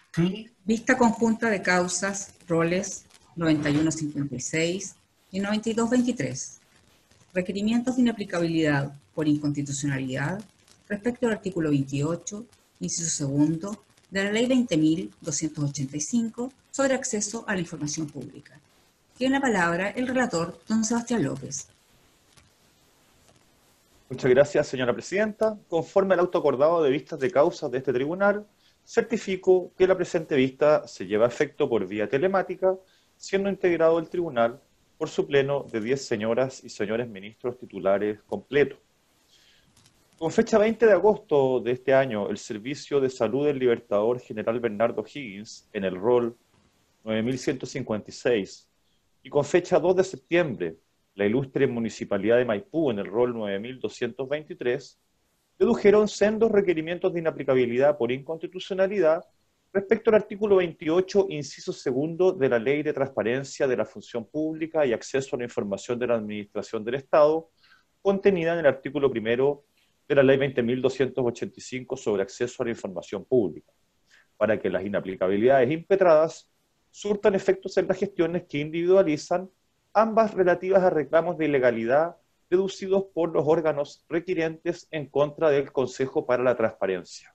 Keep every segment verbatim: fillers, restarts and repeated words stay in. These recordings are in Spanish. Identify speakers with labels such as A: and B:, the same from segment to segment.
A: Sí.
B: Vista conjunta de causas, roles noventa y uno cincuenta y seis y noventa y dos veintitrés. Requerimientos de inaplicabilidad por inconstitucionalidad respecto al artículo veintiocho, inciso segundo, de la Ley veinte mil doscientos ochenta y cinco sobre acceso a la información pública. Tiene la palabra el relator, don Sebastián López.
C: Muchas gracias, señora presidenta. Conforme al auto acordado de vistas de causas de este tribunal, certifico que la presente vista se lleva a efecto por vía telemática, siendo integrado el tribunal por su pleno de diez señoras y señores ministros titulares completos. Con fecha veinte de agosto de este año, el Servicio de Salud del Libertador General Bernardo Higgins, en el rol nueve mil ciento cincuenta y seis, y con fecha dos de septiembre, la ilustre Municipalidad de Maipú, en el rol nueve mil doscientos veintitrés, dedujeron sendos requerimientos de inaplicabilidad por inconstitucionalidad respecto al artículo veintiocho, inciso segundo de la Ley de Transparencia de la Función Pública y Acceso a la Información de la Administración del Estado, contenida en el artículo primero de la Ley veinte mil doscientos ochenta y cinco sobre acceso a la información pública, para que las inaplicabilidades impetradas surtan efectos en las gestiones que individualizan, ambas relativas a reclamos de ilegalidad deducidos por los órganos requirientes en contra del Consejo para la Transparencia.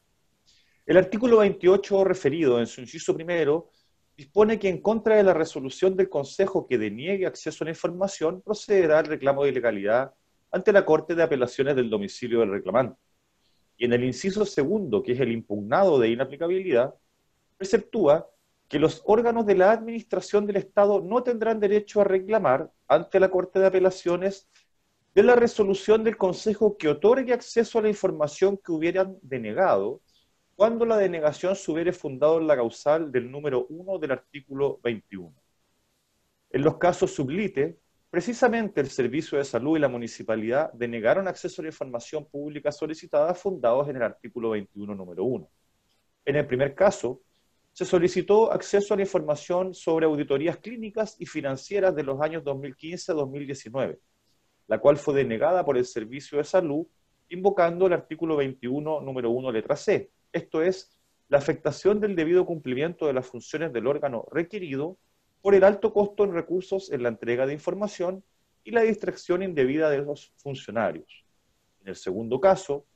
C: El artículo veintiocho referido en su inciso primero dispone que en contra de la resolución del Consejo que deniegue acceso a la información procederá el reclamo de ilegalidad ante la Corte de Apelaciones del domicilio del reclamante. Y en el inciso segundo, que es el impugnado de inaplicabilidad, preceptúa que los órganos de la administración del Estado no tendrán derecho a reclamar ante la Corte de Apelaciones de la resolución del Consejo que otorgue acceso a la información que hubieran denegado, cuando la denegación se hubiere fundado en la causal del número uno del artículo veintiuno. En los casos sublite, precisamente el Servicio de Salud y la Municipalidad denegaron acceso a la información pública solicitada fundados en el artículo veintiuno, número uno. En el primer caso, se solicitó acceso a la información sobre auditorías clínicas y financieras de los años dos mil quince a dos mil diecinueve, la cual fue denegada por el Servicio de Salud, invocando el artículo veintiuno, número uno, letra C, esto es, la afectación del debido cumplimiento de las funciones del órgano requerido por el alto costo en recursos en la entrega de información y la distracción indebida de los funcionarios. En el segundo caso,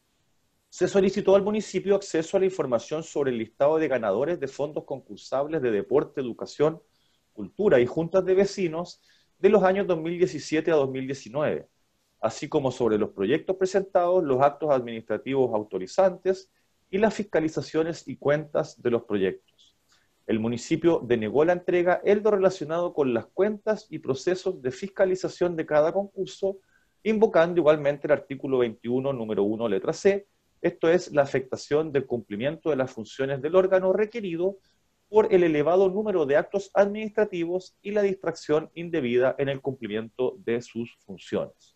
C: se solicitó al municipio acceso a la información sobre el listado de ganadores de fondos concursables de deporte, educación, cultura y juntas de vecinos de los años dos mil diecisiete a dos mil diecinueve, así como sobre los proyectos presentados, los actos administrativos autorizantes y las fiscalizaciones y cuentas de los proyectos. El municipio denegó la entrega en lo relacionado con las cuentas y procesos de fiscalización de cada concurso, invocando igualmente el artículo veintiuno, número uno, letra C, esto es, la afectación del cumplimiento de las funciones del órgano requerido por el elevado número de actos administrativos y la distracción indebida en el cumplimiento de sus funciones.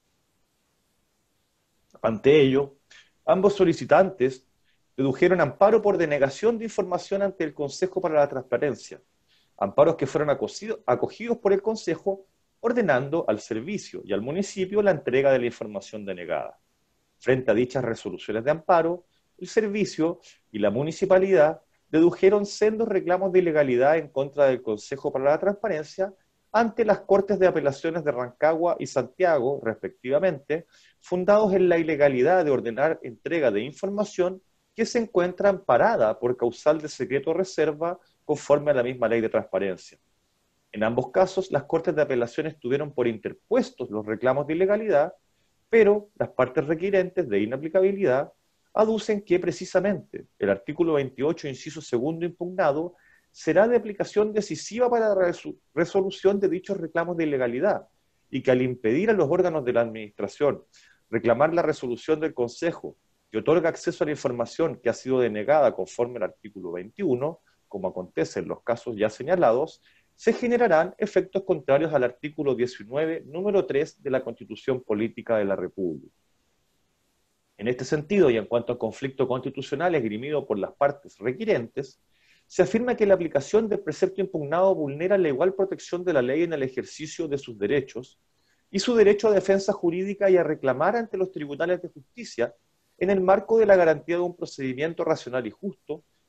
C: Ante ello, ambos solicitantes dedujeron amparo por denegación de información ante el Consejo para la Transparencia, amparos que fueron acogidos, acogidos por el Consejo, ordenando al servicio y al municipio la entrega de la información denegada. Frente a dichas resoluciones de amparo, el servicio y la municipalidad dedujeron sendos reclamos de ilegalidad en contra del Consejo para la Transparencia ante las Cortes de Apelaciones de Rancagua y Santiago, respectivamente, fundados en la ilegalidad de ordenar entrega de información que se encuentra amparada por causal de secreto reserva conforme a la misma Ley de Transparencia. En ambos casos, las Cortes de Apelaciones tuvieron por interpuestos los reclamos de ilegalidad, pero las partes requirentes de inaplicabilidad aducen que precisamente el artículo veintiocho, inciso segundo impugnado, será de aplicación decisiva para la resolución de dichos reclamos de ilegalidad, y que al impedir a los órganos de la administración reclamar la resolución del Consejo que otorga acceso a la información que ha sido denegada conforme al artículo veintiuno, como acontece en los casos ya señalados, se generarán efectos contrarios al artículo diecinueve, número tres de la Constitución Política de la República. En este sentido, y en cuanto al conflicto constitucional esgrimido por las partes requirentes, se afirma que la aplicación del precepto impugnado vulnera la igual protección de la ley en el ejercicio de sus derechos y su derecho a defensa jurídica y a reclamar ante los tribunales de justicia en el marco de la garantía de un procedimiento racional y justo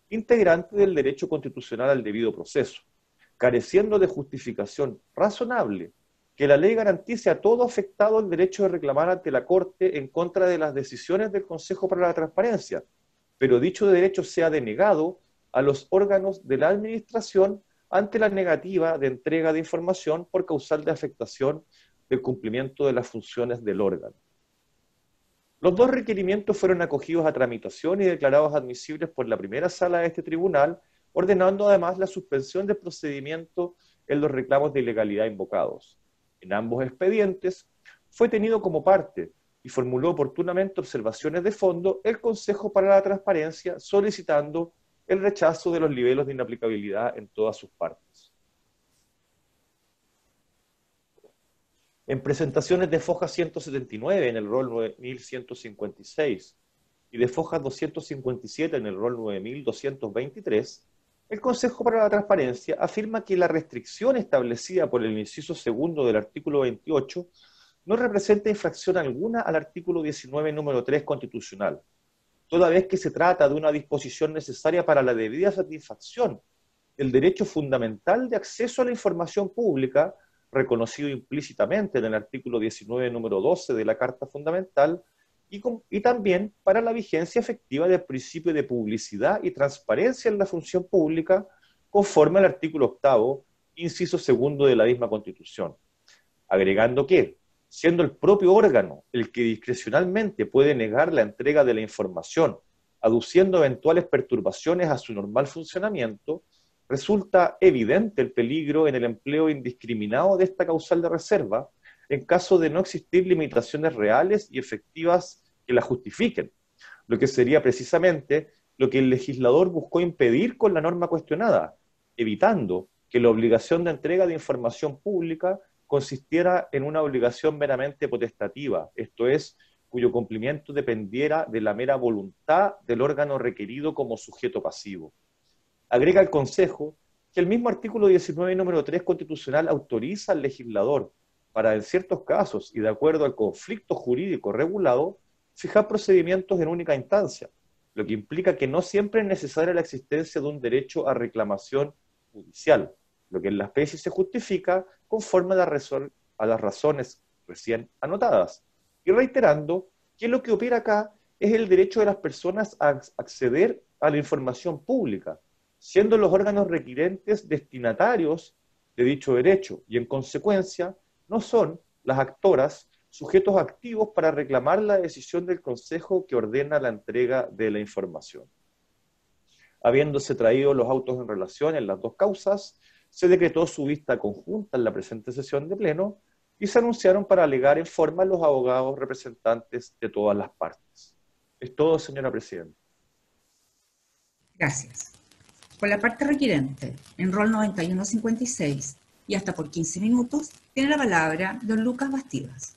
C: integrante del derecho constitucional al debido proceso, careciendo de justificación razonable que la ley garantice a todo afectado el derecho de reclamar ante la Corte en contra de las decisiones del Consejo para la Transparencia, pero dicho derecho sea denegado a los órganos de la Administración ante la negativa de entrega de información por causal de afectación del cumplimiento de las funciones del órgano. Los dos requerimientos fueron acogidos a tramitación y declarados admisibles por la primera sala de este tribunal, ordenando además la suspensión del procedimiento en los reclamos de ilegalidad invocados. En ambos expedientes fue tenido como parte y formuló oportunamente observaciones de fondo el Consejo para la Transparencia, solicitando el rechazo de los niveles de inaplicabilidad en todas sus partes. En presentaciones de foja ciento setenta y nueve en el rol nueve mil ciento cincuenta y seis y de foja doscientos cincuenta y siete en el rol nueve mil doscientos veintitrés, el Consejo para la Transparencia afirma que la restricción establecida por el inciso segundo del artículo veintiocho no representa infracción alguna al artículo diecinueve número tres constitucional, toda vez que se trata de una disposición necesaria para la debida satisfacción del derecho fundamental de acceso a la información pública, reconocido implícitamente en el artículo diecinueve número doce de la Carta Fundamental, y, con, y también para la vigencia efectiva del principio de publicidad y transparencia en la función pública, conforme al artículo octavo, inciso segundo de la misma Constitución. Agregando que, siendo el propio órgano el que discrecionalmente puede negar la entrega de la información, aduciendo eventuales perturbaciones a su normal funcionamiento, resulta evidente el peligro en el empleo indiscriminado de esta causal de reserva, en caso de no existir limitaciones reales y efectivas que la justifiquen, lo que sería precisamente lo que el legislador buscó impedir con la norma cuestionada, evitando que la obligación de entrega de información pública consistiera en una obligación meramente potestativa, esto es, cuyo cumplimiento dependiera de la mera voluntad del órgano requerido como sujeto pasivo. Agrega el Consejo que el mismo artículo diecinueve número tres constitucional autoriza al legislador para, en ciertos casos y de acuerdo al conflicto jurídico regulado, fijar procedimientos en única instancia, lo que implica que no siempre es necesaria la existencia de un derecho a reclamación judicial, lo que en la especie se justifica conforme a, la razón, a las razones recién anotadas, y reiterando que lo que opera acá es el derecho de las personas a acceder a la información pública, siendo los órganos requirentes destinatarios de dicho derecho, y en consecuencia no son las actoras sujetos activos para reclamar la decisión del Consejo que ordena la entrega de la información. Habiéndose traído los autos en relación en las dos causas, se decretó su vista conjunta en la presente sesión de pleno y se anunciaron para alegar en forma los abogados representantes de todas las partes. Es todo, señora presidenta.
B: Gracias. Por la parte requirente, en rol noventa y uno cincuenta y seis y hasta por quince minutos, tiene la palabra don Lucas Bastidas.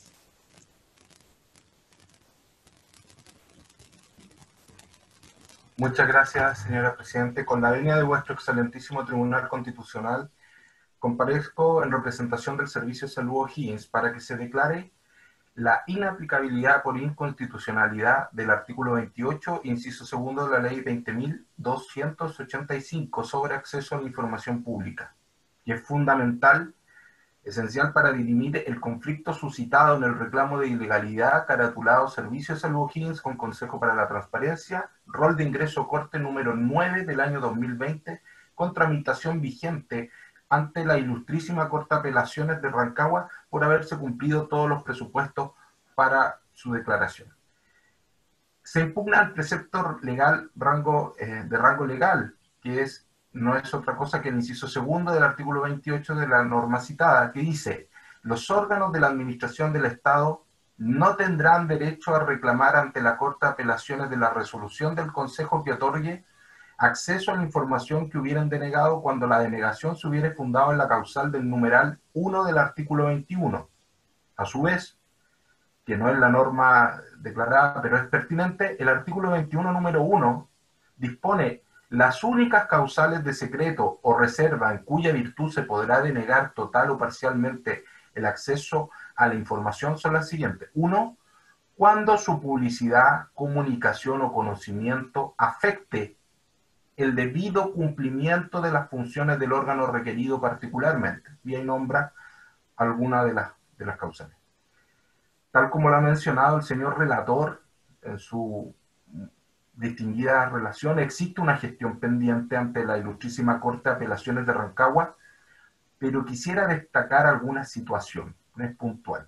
A: Muchas gracias, señora Presidente. Con la venia de vuestro excelentísimo Tribunal Constitucional, comparezco en representación del Servicio de Salud O'Higgins para que se declare la inaplicabilidad por inconstitucionalidad del artículo veintiocho, inciso segundo de la Ley veinte mil doscientos ochenta y cinco sobre acceso a la información pública, que es fundamental, esencial para dirimir el conflicto suscitado en el reclamo de ilegalidad caratulado Servicio de Salud O'Higgins con Consejo para la Transparencia, rol de ingreso corte número nueve del año dos mil veinte, con tramitación vigente ante la ilustrísima Corte de Apelaciones de Rancagua por haberse cumplido todos los presupuestos para su declaración. Se impugna el precepto legal rango, eh, de rango legal, que es, no es otra cosa que el inciso segundo del artículo veintiocho de la norma citada, que dice: los órganos de la administración del Estado no tendrán derecho a reclamar ante la Corte de Apelaciones de la resolución del Consejo que otorgue acceso a la información que hubieran denegado cuando la denegación se hubiere fundado en la causal del numeral uno del artículo veintiuno. A su vez, que no es la norma declarada, pero es pertinente, el artículo veintiuno número uno dispone las únicas causales de secreto o reserva en cuya virtud se podrá denegar total o parcialmente el acceso a la información son las siguientes. Uno, cuando su publicidad, comunicación o conocimiento afecte el debido cumplimiento de las funciones del órgano requerido particularmente, y ahí nombra alguna de las, de las causales. Tal como lo ha mencionado el señor relator en su distinguida relación, existe una gestión pendiente ante la Ilustrísima Corte de Apelaciones de Rancagua, pero quisiera destacar alguna situación, no es puntual.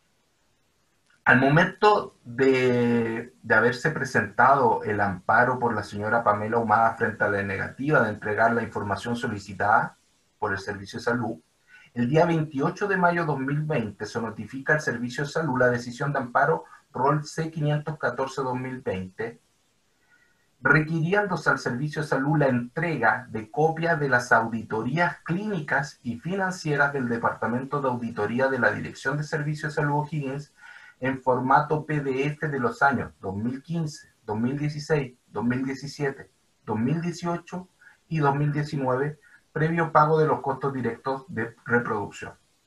A: Al momento de, de haberse presentado el amparo por la señora Pamela Ahumada frente a la negativa de entregar la información solicitada por el Servicio de Salud, el día veintiocho de mayo de dos mil veinte se notifica al Servicio de Salud la decisión de amparo rol C quinientos catorce guión dos mil veinte, requiriéndose al Servicio de Salud la entrega de copias de las auditorías clínicas y financieras del Departamento de Auditoría de la Dirección de Servicios de Salud O'Higgins en formato P D F de los años dos mil quince, dos mil dieciséis, dos mil diecisiete, dos mil dieciocho y dos mil diecinueve, previo pago de los costos directos de reproducción.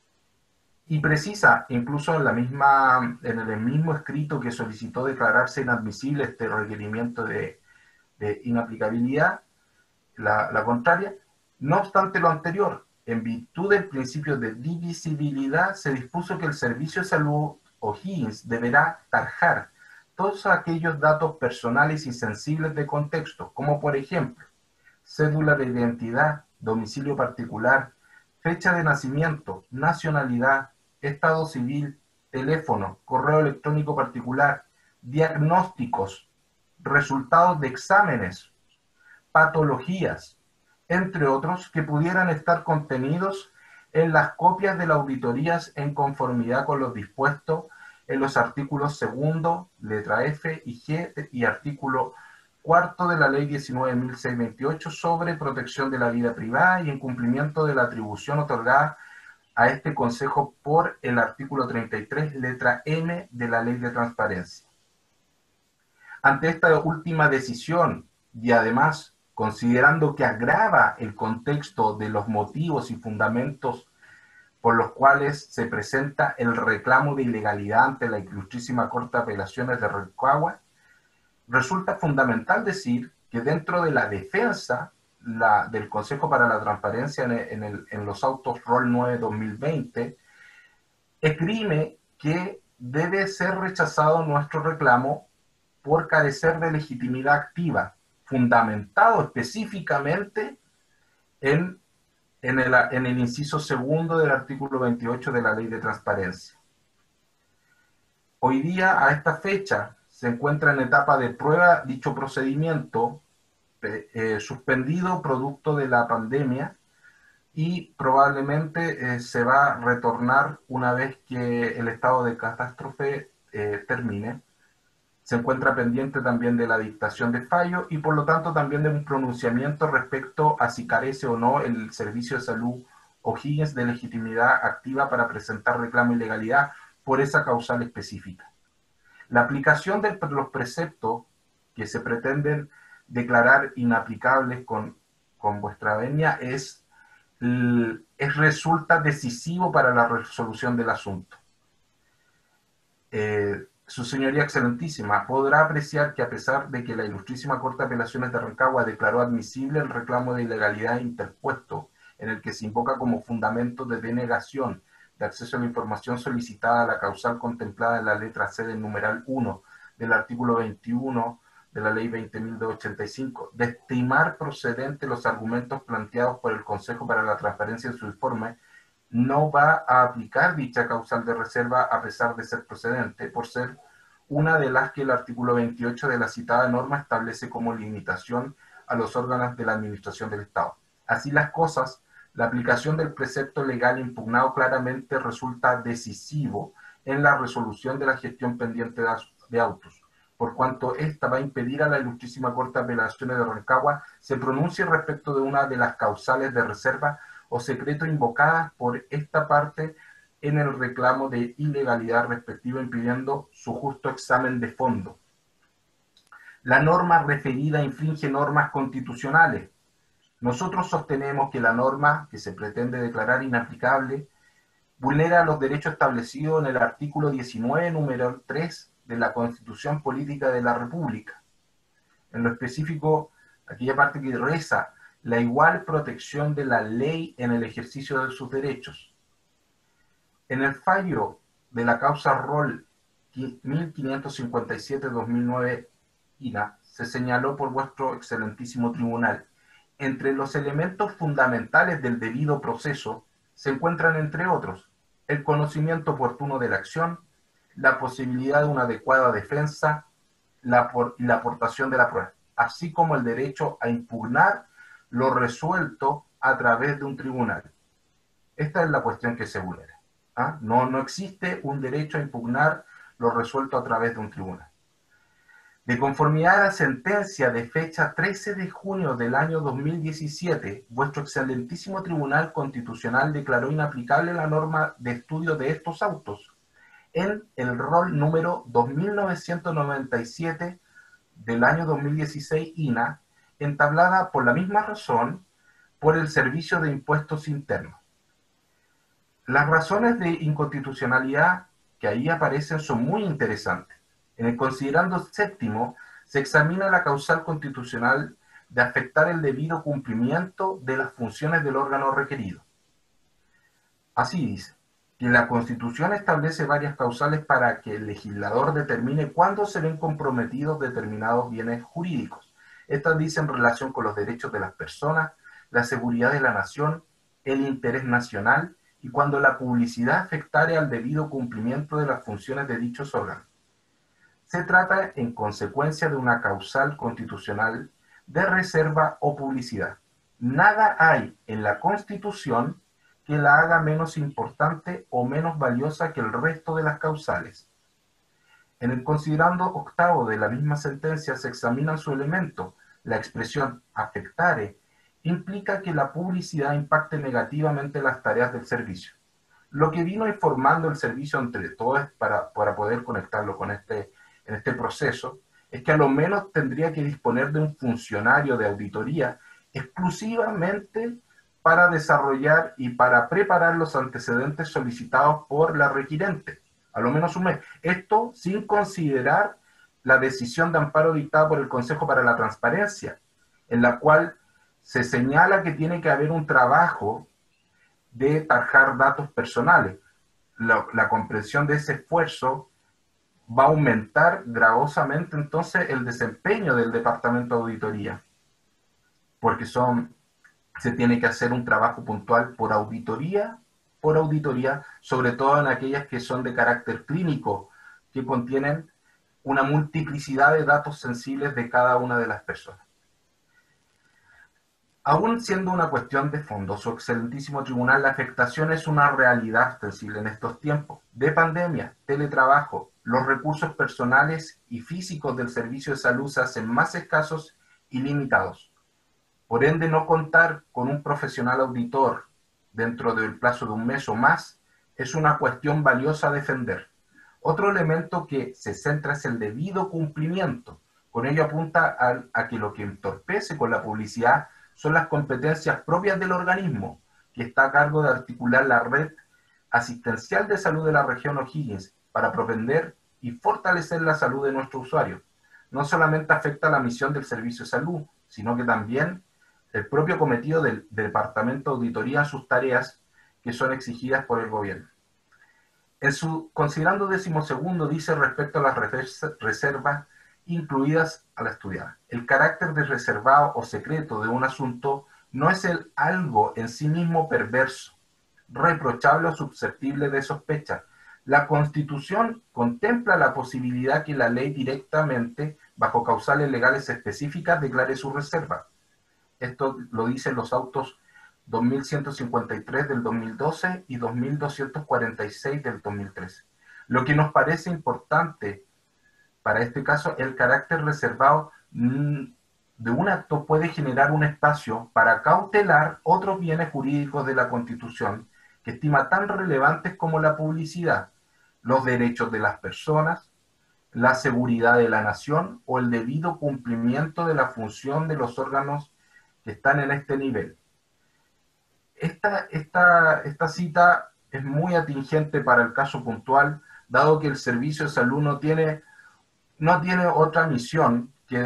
A: Y precisa, incluso en, la misma, en el mismo escrito que solicitó declararse inadmisible este requerimiento de, de inaplicabilidad, la, la contraria, no obstante lo anterior, en virtud del principio de divisibilidad, se dispuso que el Servicio de Salud O'Higgins deberá tarjar todos aquellos datos personales y sensibles de contexto, como por ejemplo, cédula de identidad, domicilio particular, fecha de nacimiento, nacionalidad, estado civil, teléfono, correo electrónico particular, diagnósticos, resultados de exámenes, patologías, entre otros, que pudieran estar contenidos en las copias de las auditorías en conformidad con lo dispuesto en los artículos segundo, letra F y G y artículo cuarto de la Ley diecinueve mil seiscientos veintiocho sobre protección de la vida privada y en cumplimiento de la atribución otorgada a este Consejo por el artículo treinta y tres, letra M de la Ley de Transparencia. Ante esta última decisión y además considerando que agrava el contexto de los motivos y fundamentos por los cuales se presenta el reclamo de ilegalidad ante la Ilustrísima Corte de Apelaciones de Rancagua, resulta fundamental decir que dentro de la defensa la, del Consejo para la Transparencia en, el, en, el, en los autos rol nueve dos mil veinte, esgrime que debe ser rechazado nuestro reclamo por carecer de legitimidad activa, fundamentado específicamente en, en, el, en el inciso segundo del artículo veintiocho de la Ley de Transparencia. Hoy día, a esta fecha, se encuentra en etapa de prueba dicho procedimiento eh, suspendido producto de la pandemia y probablemente eh, se va a retornar una vez que el estado de catástrofe eh, termine. Se encuentra pendiente también de la dictación de fallo y por lo tanto también de un pronunciamiento respecto a si carece o no el Servicio de Salud O'Higgins de legitimidad activa para presentar reclamo de ilegalidad por esa causal específica. La aplicación de los preceptos que se pretenden declarar inaplicables con, con vuestra venia es, es resulta decisivo para la resolución del asunto. Eh, Su señoría excelentísima podrá apreciar que a pesar de que la Ilustrísima Corte de Apelaciones de Rancagua declaró admisible el reclamo de ilegalidad interpuesto, en el que se invoca como fundamento de denegación de acceso a la información solicitada a la causal contemplada en la letra C del numeral uno del artículo veintiuno de la Ley veinte mil doscientos ochenta y cinco, de estimar procedentes los argumentos planteados por el Consejo para la Transparencia en su informe, no va a aplicar dicha causal de reserva a pesar de ser procedente, por ser una de las que el artículo veintiocho de la citada norma establece como limitación a los órganos de la Administración del Estado. Así las cosas, la aplicación del precepto legal impugnado claramente resulta decisivo en la resolución de la gestión pendiente de autos, por cuanto esta va a impedir a la Ilustrísima Corte de Apelaciones de Rancagua se pronuncie respecto de una de las causales de reserva o secreto invocadas por esta parte en el reclamo de ilegalidad respectivo, impidiendo su justo examen de fondo. La norma referida infringe normas constitucionales. Nosotros sostenemos que la norma que se pretende declarar inaplicable vulnera los derechos establecidos en el artículo diecinueve, número tres de la Constitución Política de la República. En lo específico, aquella parte que reza la igual protección de la ley en el ejercicio de sus derechos. En el fallo de la causa Roll mil quinientos cincuenta y siete guión dos mil nueve I N A, se señaló por vuestro excelentísimo tribunal, entre los elementos fundamentales del debido proceso se encuentran, entre otros, el conocimiento oportuno de la acción, la posibilidad de una adecuada defensa, la, por, la aportación de la prueba, así como el derecho a impugnar lo resuelto a través de un tribunal. Esta es la cuestión que se vulnera. ¿Ah? No, no existe un derecho a impugnar lo resuelto a través de un tribunal. De conformidad a la sentencia de fecha trece de junio del año dos mil diecisiete, vuestro excelentísimo Tribunal Constitucional declaró inaplicable la norma de estudio de estos autos en el rol número dos mil novecientos noventa y siete del año dos mil dieciséis I N A, entablada por la misma razón por el Servicio de Impuestos Internos. Las razones de inconstitucionalidad que ahí aparecen son muy interesantes. En el considerando séptimo se examina la causal constitucional de afectar el debido cumplimiento de las funciones del órgano requerido. Así dice, que la Constitución establece varias causales para que el legislador determine cuándo se ven comprometidos determinados bienes jurídicos. Estas dicen relación con los derechos de las personas, la seguridad de la nación, el interés nacional, y cuando la publicidad afectare al debido cumplimiento de las funciones de dichos órganos. Se trata, en consecuencia, de una causal constitucional de reserva o publicidad. Nada hay en la Constitución que la haga menos importante o menos valiosa que el resto de las causales. En el considerando octavo de la misma sentencia se examina su elemento. La expresión afectare implica que la publicidad impacte negativamente las tareas del servicio. Lo que vino informando el servicio entre todos para, para poder conectarlo con este, en este proceso es que a lo menos tendría que disponer de un funcionario de auditoría exclusivamente para desarrollar y para preparar los antecedentes solicitados por la requirente, a lo menos un mes. Esto sin considerar la decisión de amparo dictada por el Consejo para la Transparencia, en la cual se señala que tiene que haber un trabajo de tarjar datos personales. La, la comprensión de ese esfuerzo va a aumentar gravosamente entonces el desempeño del Departamento de Auditoría, porque son, se tiene que hacer un trabajo puntual por auditoría, por auditoría, sobre todo en aquellas que son de carácter clínico, que contienen una multiplicidad de datos sensibles de cada una de las personas. Aún siendo una cuestión de fondo, su excelentísimo tribunal, la afectación es una realidad sensible en estos tiempos de pandemia, teletrabajo. Los recursos personales y físicos del servicio de salud se hacen más escasos y limitados. Por ende, no contar con un profesional auditor dentro del plazo de un mes o más es una cuestión valiosa a defender. Otro elemento que se centra es el debido cumplimiento. Con ello apunta a, a que lo que entorpece con la publicidad son las competencias propias del organismo, que está a cargo de articular la red asistencial de salud de la región O'Higgins para propender y fortalecer la salud de nuestros usuarios. No solamente afecta a la misión del Servicio de Salud, sino que también el propio cometido del, del Departamento de Auditoría en sus tareas que son exigidas por el gobierno. En su considerando decimosegundo dice respecto a las reservas incluidas a la estudiada. El carácter de reservado o secreto de un asunto no es el algo en sí mismo perverso, reprochable o susceptible de sospecha. La Constitución contempla la posibilidad que la ley directamente, bajo causales legales específicas, declare su reserva. Esto lo dicen los autos dos mil ciento cincuenta y tres del dos mil doce y dos mil doscientos cuarenta y seis del dos mil trece. Lo que nos parece importante para este caso, el carácter reservado de un acto puede generar un espacio para cautelar otros bienes jurídicos de la Constitución que estima tan relevantes como la publicidad, los derechos de las personas, la seguridad de la nación o el debido cumplimiento de la función de los órganos que están en este nivel. Esta, esta, esta cita es muy atingente para el caso puntual, dado que el Servicio de Salud no tiene, no tiene otra misión que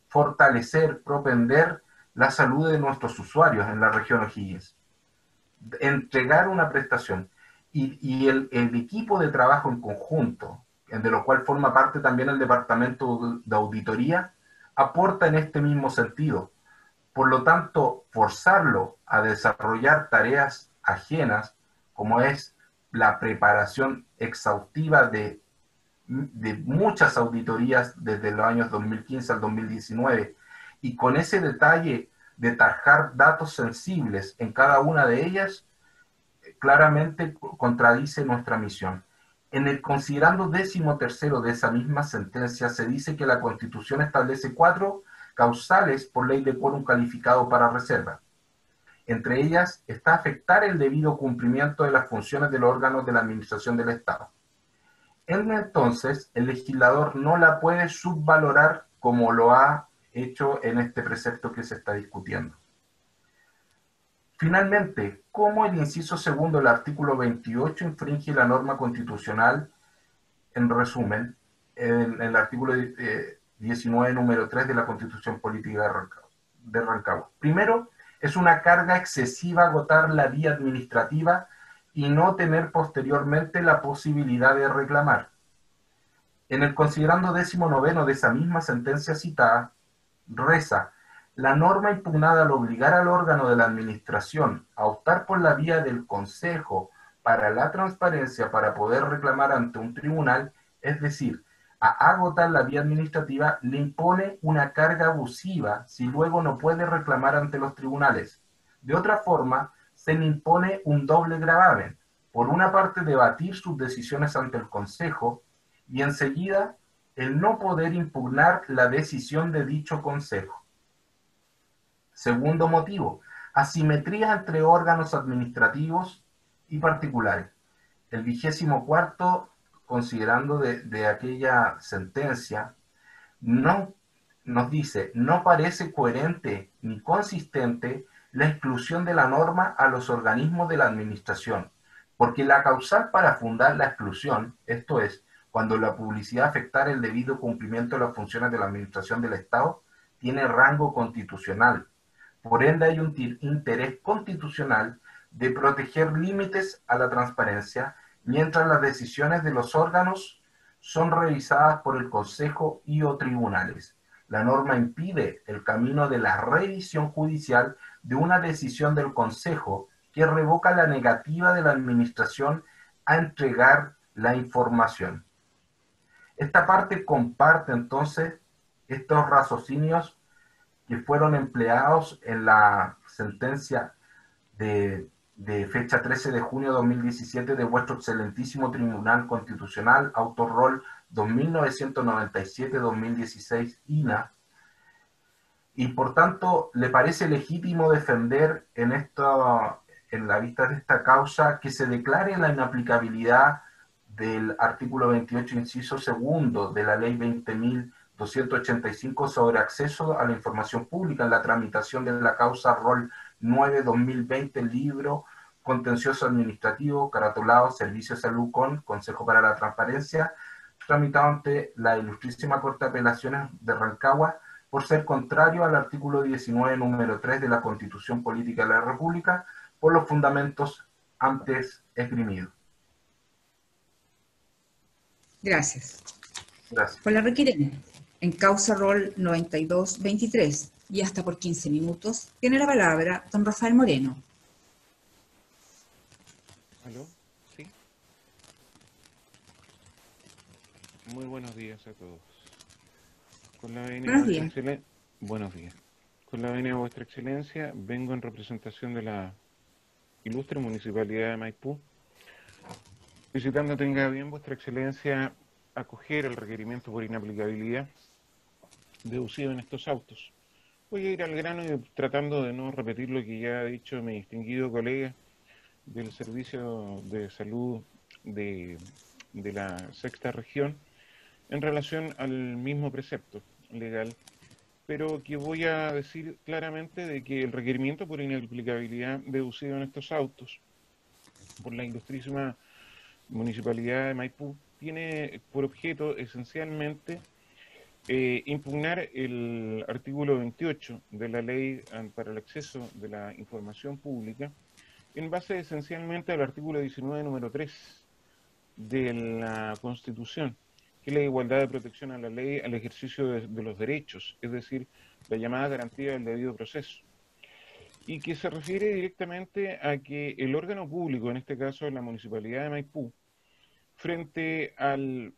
A: fortalecer, propender la salud de nuestros usuarios en la región O'Higgins. Entregar una prestación y, y el, el equipo de trabajo en conjunto, de lo cual forma parte también el departamento de auditoría, aporta en este mismo sentido. Por lo tanto, forzarlo a desarrollar tareas ajenas, como es la preparación exhaustiva de, de muchas auditorías desde los años dos mil quince al dos mil diecinueve, y con ese detalle de tajar datos sensibles en cada una de ellas, claramente contradice nuestra misión. En el considerando décimo tercero de esa misma sentencia se dice que la Constitución establece cuatro causales por ley de quórum calificado para reserva. Entre ellas está afectar el debido cumplimiento de las funciones de los órganos de la administración del Estado. En entonces, el legislador no la puede subvalorar como lo ha hecho en este precepto que se está discutiendo. Finalmente, ¿cómo el inciso segundo del artículo veintiocho infringe la norma constitucional? En resumen, en, en el artículo eh, diecinueve, número tres de la Constitución Política de Rancagua. de Rancagua. Primero, es una carga excesiva agotar la vía administrativa y no tener posteriormente la posibilidad de reclamar. En el considerando décimo noveno de esa misma sentencia citada, reza: la norma impugnada al obligar al órgano de la administración a optar por la vía del Consejo para la transparencia para poder reclamar ante un tribunal, es decir, a agotar la vía administrativa, le impone una carga abusiva si luego no puede reclamar ante los tribunales. De otra forma, se le impone un doble gravamen. Por una parte, debatir sus decisiones ante el Consejo y enseguida el no poder impugnar la decisión de dicho Consejo. Segundo motivo, asimetría entre órganos administrativos y particulares. El vigésimo cuarto, considerando de, de aquella sentencia, no nos dice: no parece coherente ni consistente la exclusión de la norma a los organismos de la administración, porque la causal para fundar la exclusión, esto es, cuando la publicidad afectara el debido cumplimiento de las funciones de la administración del Estado, tiene rango constitucional. Por ende, hay un interés constitucional de proteger límites a la transparencia, mientras las decisiones de los órganos son revisadas por el Consejo y o tribunales. La norma impide el camino de la revisión judicial de una decisión del Consejo que revoca la negativa de la Administración a entregar la información. Esta parte comparte entonces estos raciocinios que fueron empleados en la sentencia de, de fecha trece de junio de dos mil diecisiete de vuestro excelentísimo Tribunal Constitucional, autorrol dos mil novecientos noventa y siete dos mil dieciséis I N A, y por tanto le parece legítimo defender en, esta, en la vista de esta causa que se declare la inaplicabilidad del artículo veintiocho, inciso segundo de la ley veinte mil doscientos ochenta y cinco sobre acceso a la información pública en la tramitación de la causa rol nueve dos mil veinte, libro contencioso administrativo, caratulado Servicio de Salud con Consejo para la Transparencia, tramitado ante la Ilustrísima Corte de Apelaciones de Rancagua, por ser contrario al artículo diecinueve, número tres de la Constitución Política de la República, por los fundamentos antes esgrimidos.
B: Gracias.
A: Gracias.
B: Por la requerente, en causa rol noventa y dos veintitrés y hasta por quince minutos, tiene la palabra don Rafael Moreno.
D: ¿Aló? ¿Sí? Muy buenos días a todos. Con la venia
B: Buenos
D: de
B: días.
D: Vuestra Excelencia, buenos días. Con la venia de Vuestra Excelencia, vengo en representación de la ilustre Municipalidad de Maipú, solicitando tenga bien Vuestra Excelencia acoger el requerimiento por inaplicabilidad deducido en estos autos. Voy a ir al grano y tratando de no repetir lo que ya ha dicho mi distinguido colega del Servicio de Salud de, de la sexta región en relación al mismo precepto legal, pero que voy a decir claramente de que el requerimiento por inaplicabilidad deducido en estos autos por la ilustrísima Municipalidad de Maipú tiene por objeto esencialmente eh, impugnar el artículo veintiocho de la Ley para el Acceso de la Información Pública en base esencialmente al artículo diecinueve, número tres de la Constitución, que es la igualdad de protección a la ley al ejercicio de, de los derechos, es decir, la llamada garantía del debido proceso, y que se refiere directamente a que el órgano público, en este caso la Municipalidad de Maipú, frente al,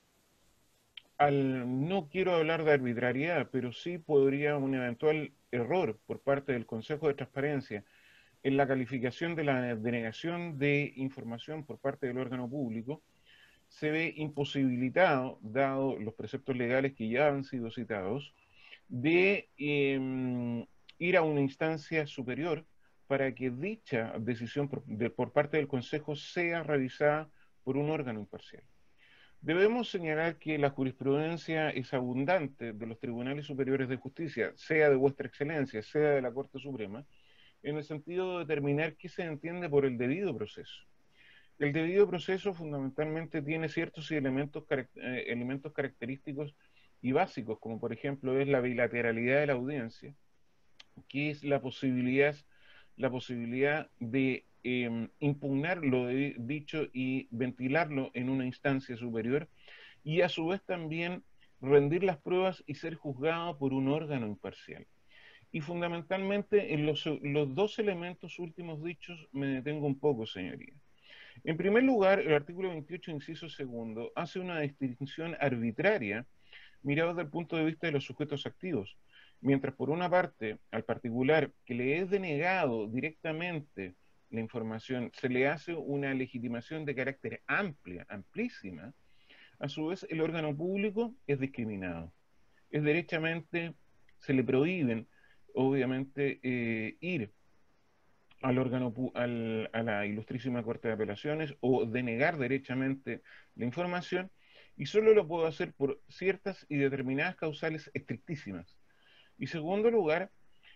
D: al, no quiero hablar de arbitrariedad, pero sí podría un eventual error por parte del Consejo de Transparencia en la calificación de la denegación de información por parte del órgano público, se ve imposibilitado, dado los preceptos legales que ya han sido citados, de eh, ir a una instancia superior para que dicha decisión por, de, por parte del Consejo sea revisada por un órgano imparcial. Debemos señalar que la jurisprudencia es abundante de los tribunales superiores de justicia, sea de vuestra excelencia, sea de la Corte Suprema, en el sentido de determinar qué se entiende por el debido proceso. El debido proceso fundamentalmente tiene ciertos elementos, eh, elementos característicos y básicos, como por ejemplo es la bilateralidad de la audiencia, que es la posibilidad, la posibilidad de eh, impugnar lo de, dicho y ventilarlo en una instancia superior, y a su vez también rendir las pruebas y ser juzgado por un órgano imparcial. Y fundamentalmente en los, los dos elementos últimos dichos me detengo un poco, señoría. En primer lugar, el artículo veintiocho, inciso segundo, hace una distinción arbitraria mirado desde el punto de vista de los sujetos activos. Mientras por una parte, al particular que le es denegado directamente la información, se le hace una legitimación de carácter amplia, amplísima, a su vez el órgano público es discriminado. Es derechamente, se le prohíben, obviamente, eh, ir al órgano, al, a la Ilustrísima Corte de Apelaciones o denegar derechamente la información, y solo lo puedo hacer por ciertas y determinadas causales estrictísimas. Y segundo lugar,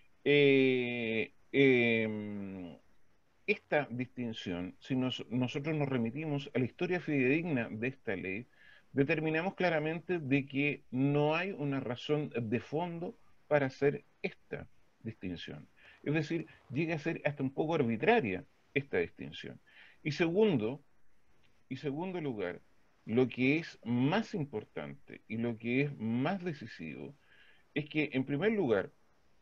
D: eh, eh, esta distinción, si nos, nosotros nos remitimos a la historia fidedigna de esta ley, determinamos claramente de que no hay una razón de fondo para hacer esta distinción. Es decir, llega a ser hasta un poco arbitraria esta distinción. Y segundo, y segundo lugar, lo que es más importante y lo que es más decisivo es que, en primer lugar,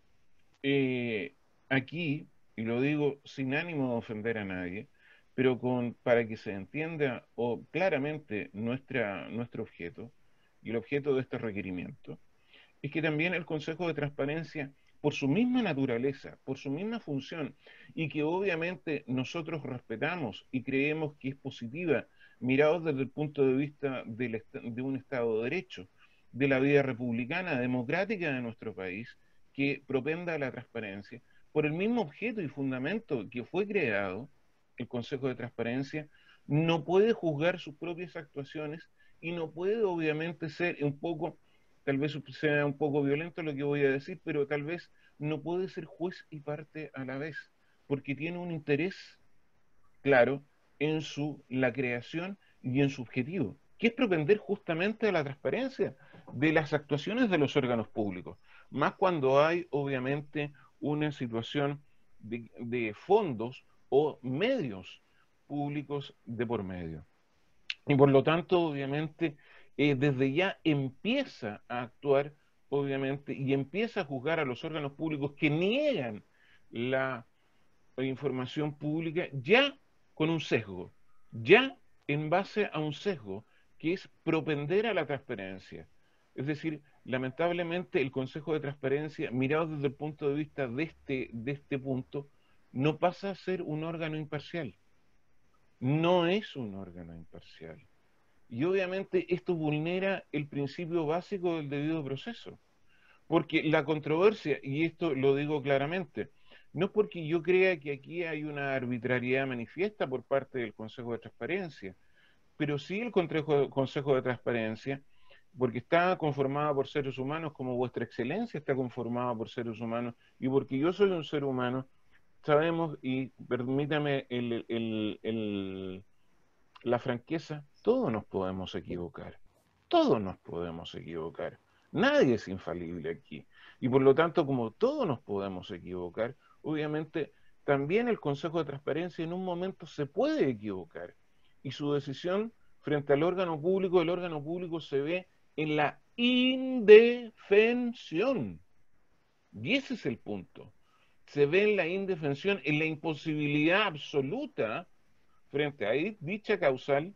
D: eh, aquí, y lo digo sin ánimo de ofender a nadie, pero con, para que se entienda o claramente nuestra, nuestro objeto y el objeto de este requerimiento, es que también el Consejo de Transparencia, por su misma naturaleza, por su misma función, y que obviamente nosotros respetamos y creemos que es positiva, mirados desde el punto de vista del, de un Estado de Derecho, de la vida republicana, democrática de nuestro país, que propenda a la transparencia, por el mismo objeto y fundamento que fue creado, el Consejo de Transparencia no puede juzgar sus propias actuaciones y no puede obviamente ser un poco, tal vez sea un poco violento lo que voy a decir, pero tal vez no puede ser juez y parte a la vez, porque tiene un interés claro en su, la creación y en su objetivo, que es propender justamente a la transparencia de las actuaciones de los órganos públicos, más cuando hay obviamente una situación de, de fondos o medios públicos de por medio. Y por lo tanto, obviamente, eh, desde ya empieza a actuar, obviamente, y empieza a juzgar a los órganos públicos que niegan la información pública ya con un sesgo, ya en base a un sesgo, que es propender a la transparencia. Es decir, lamentablemente el Consejo de Transparencia, mirado desde el punto de vista de este, de este punto, no pasa a ser un órgano imparcial. No es un órgano imparcial. Y obviamente esto vulnera el principio básico del debido proceso. Porque la controversia, y esto lo digo claramente, no es porque yo crea que aquí hay una arbitrariedad manifiesta por parte del Consejo de Transparencia, pero sí el Consejo, Consejo de Transparencia, porque está conformado por seres humanos como vuestra excelencia está conformada por seres humanos, y porque yo soy un ser humano, sabemos, y permítame el, el, el, la franqueza, todos nos podemos equivocar, todos nos podemos equivocar. Nadie es infalible aquí. Y por lo tanto, como todos nos podemos equivocar, obviamente también el Consejo de Transparencia en un momento se puede equivocar. Y su decisión frente al órgano público, el órgano público se ve en la indefensión. Y ese es el punto. Se ve en la indefensión, en la imposibilidad absoluta frente a dicha causal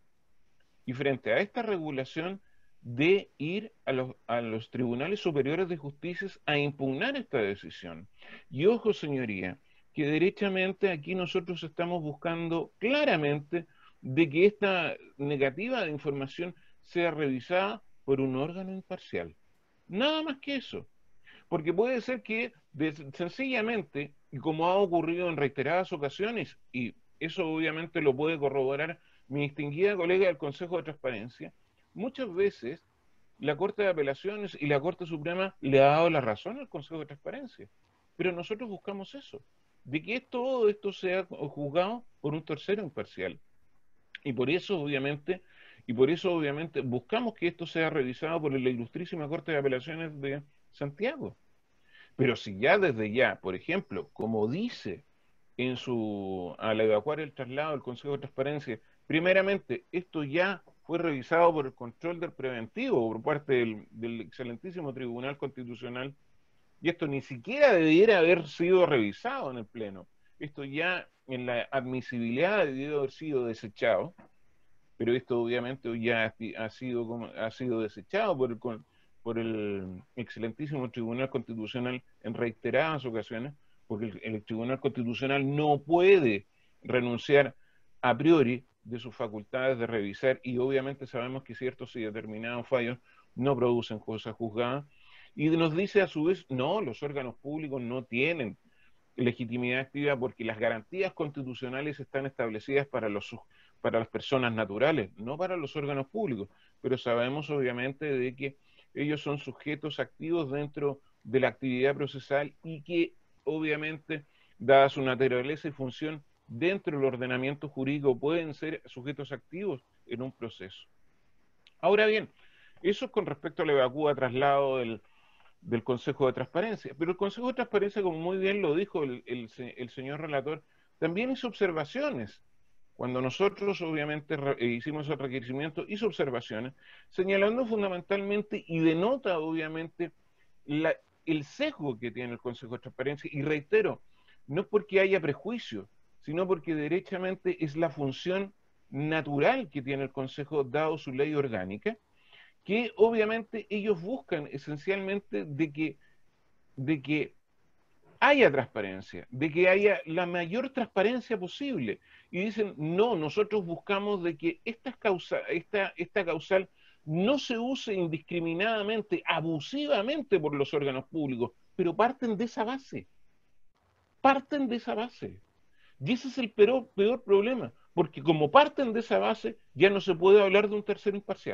D: y frente a esta regulación de ir a los, a los tribunales superiores de justicia a impugnar esta decisión. Y ojo, señoría, que derechamente aquí nosotros estamos buscando claramente de que esta negativa de información sea revisada por un órgano imparcial. Nada más que eso. Porque puede ser que de, sencillamente, y como ha ocurrido en reiteradas ocasiones, y eso obviamente lo puede corroborar mi distinguida colega del Consejo de Transparencia, muchas veces la Corte de Apelaciones y la Corte Suprema le ha dado la razón al Consejo de Transparencia. Pero nosotros buscamos eso, de que todo esto sea juzgado por un tercero imparcial. Y por eso, obviamente, y por eso, obviamente, buscamos que esto sea revisado por la Ilustrísima Corte de Apelaciones de Santiago. Pero si ya desde ya, por ejemplo, como dice en su, al evacuar el traslado del Consejo de Transparencia, primeramente, esto ya fue revisado por el control del preventivo por parte del, del excelentísimo Tribunal Constitucional, y esto ni siquiera debiera haber sido revisado en el Pleno. Esto ya en la admisibilidad debió haber sido desechado, pero esto obviamente ya ha sido, como, ha sido desechado por el, por el excelentísimo Tribunal Constitucional en reiteradas ocasiones, porque el, el Tribunal Constitucional no puede renunciar a priori de sus facultades de revisar, y obviamente sabemos que ciertos y determinados fallos no producen cosas juzgadas, y nos dice a su vez, no, los órganos públicos no tienen legitimidad activa porque las garantías constitucionales están establecidas para los para las personas naturales, no para los órganos públicos, pero sabemos obviamente de que ellos son sujetos activos dentro de la actividad procesal y que obviamente, dada su naturaleza y función dentro del ordenamiento jurídico, pueden ser sujetos activos en un proceso. Ahora bien, eso es con respecto al evacúa traslado del, del Consejo de Transparencia, pero el Consejo de Transparencia, como muy bien lo dijo el, el, el señor relator, también hizo observaciones. Cuando nosotros obviamente hicimos el requerimiento, hizo observaciones, señalando fundamentalmente y denota obviamente la, el sesgo que tiene el Consejo de Transparencia, y reitero, no es porque haya prejuicio, sino porque derechamente es la función natural que tiene el Consejo dado su ley orgánica, que obviamente ellos buscan esencialmente de que, de que haya transparencia, de que haya la mayor transparencia posible. Y dicen, no, nosotros buscamos de que esta, causa, esta, esta causal no se use indiscriminadamente, abusivamente por los órganos públicos, pero parten de esa base. Parten de esa base. Y ese es el peor, peor problema, porque como parten de esa base, ya no se puede hablar de un tercero imparcial.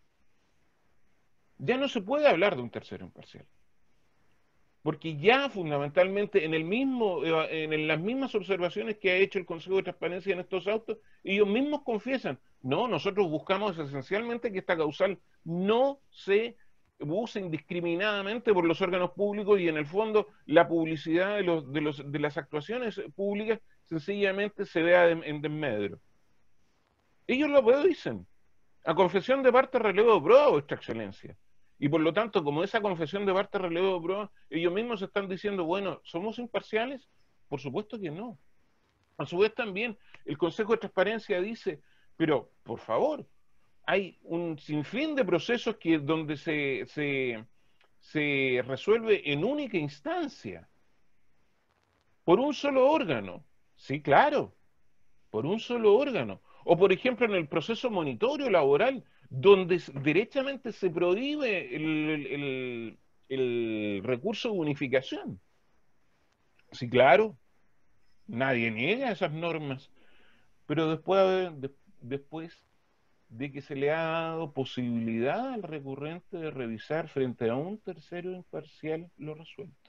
D: Ya no se puede hablar de un tercero imparcial. Porque ya fundamentalmente en, el mismo, en las mismas observaciones que ha hecho el Consejo de Transparencia en estos autos, ellos mismos confiesan, no, nosotros buscamos esencialmente que esta causal no se use indiscriminadamente por los órganos públicos, y en el fondo la publicidad de, los, de, los, de las actuaciones públicas sencillamente se vea en desmedro. Ellos lo dicen, a confesión de parte relevo de prueba, vuestra excelencia. Y por lo tanto, como esa confesión de parte relevo de prueba, ellos mismos están diciendo, bueno, ¿somos imparciales? Por supuesto que no. A su vez también, el Consejo de Transparencia dice, pero, por favor, hay un sinfín de procesos que donde se, se, se resuelve en única instancia, por un solo órgano. Sí, claro, por un solo órgano. O, por ejemplo, en el proceso monitorio laboral, donde derechamente se prohíbe el, el, el recurso de unificación. Sí, claro, nadie niega esas normas, pero después de, después de que se le ha dado posibilidad al recurrente de revisar frente a un tercero imparcial lo resuelto.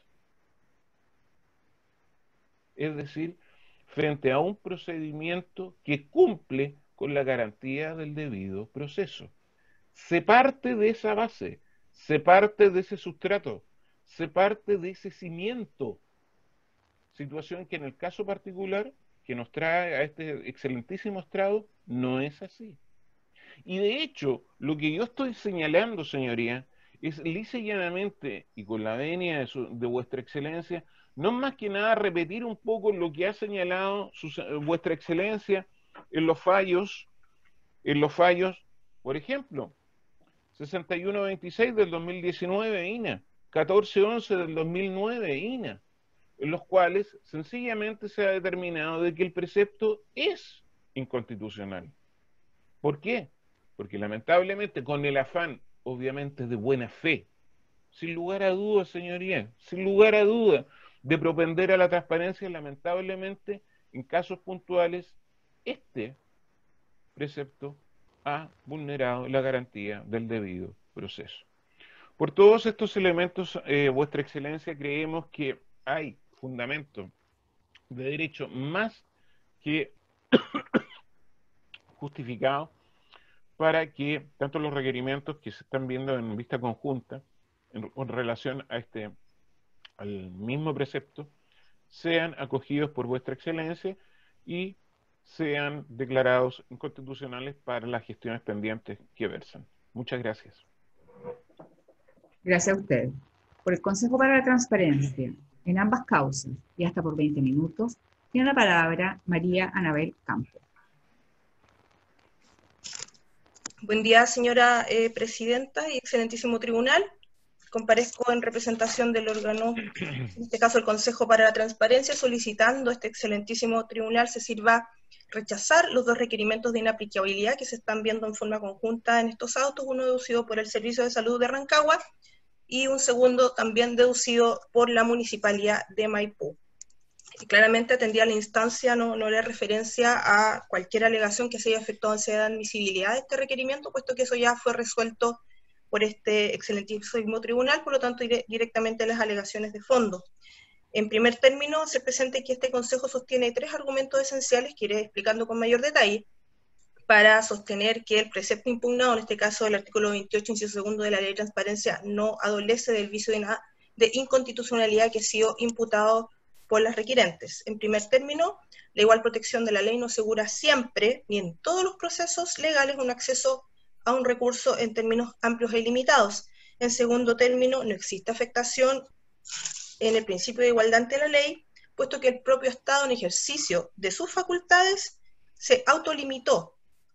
D: Es decir, frente a un procedimiento que cumple con la garantía del debido proceso. Se parte de esa base, Se parte de ese sustrato, se parte de ese cimiento. Situación que en el caso particular que nos trae a este excelentísimo estrado no es así. Y de hecho, lo que yo estoy señalando, señoría, es lisa y llanamente, y con la venia de, su, de vuestra excelencia, no más que nada repetir un poco lo que ha señalado su, vuestra excelencia en los fallos, en los fallos, por ejemplo, sesenta y uno veintiséis del dos mil diecinueve, I N A, catorce once del dos mil nueve, I N A, en los cuales sencillamente se ha determinado de que el precepto es inconstitucional. ¿Por qué? Porque lamentablemente con el afán, obviamente, de buena fe, sin lugar a dudas, señoría, sin lugar a dudas, de propender a la transparencia, lamentablemente, en casos puntuales, este precepto ha vulnerado la garantía del debido proceso. Por todos estos elementos, eh, vuestra excelencia, creemos que hay fundamento de derecho más que justificado para que tanto los requerimientos que se están viendo en vista conjunta en, en relación a este al mismo precepto sean acogidos por vuestra excelencia y sean declarados inconstitucionales para las gestiones pendientes que versan. Muchas gracias.
B: Gracias a usted. Por el Consejo para la Transparencia, en ambas causas y hasta por veinte minutos, tiene la palabra María Anabel Campos.
E: Buen día, señora eh, presidenta y excelentísimo tribunal. Comparezco en representación del órgano, en este caso el Consejo para la Transparencia, solicitando a este excelentísimo tribunal se sirva rechazar los dos requerimientos de inaplicabilidad que se están viendo en forma conjunta en estos autos, uno deducido por el Servicio de Salud de Rancagua y un segundo también deducido por la Municipalidad de Maipú. Y claramente atendía la instancia, no, no le referencia a cualquier alegación que se haya efectuado en sede de admisibilidad de este requerimiento, puesto que eso ya fue resuelto por este excelentísimo tribunal, por lo tanto iré directamente a las alegaciones de fondo. En primer término, se presenta que este Consejo sostiene tres argumentos esenciales que iré explicando con mayor detalle para sostener que el precepto impugnado, en este caso el artículo veintiocho, inciso segundo de la Ley de Transparencia, no adolece del vicio de, nada, de inconstitucionalidad que ha sido imputado por las requirentes. En primer término, la igual protección de la ley no asegura siempre, ni en todos los procesos legales, un acceso a un recurso en términos amplios e ilimitados. En segundo término, no existe afectación en el principio de igualdad ante la ley, puesto que el propio Estado, en ejercicio de sus facultades, se autolimitó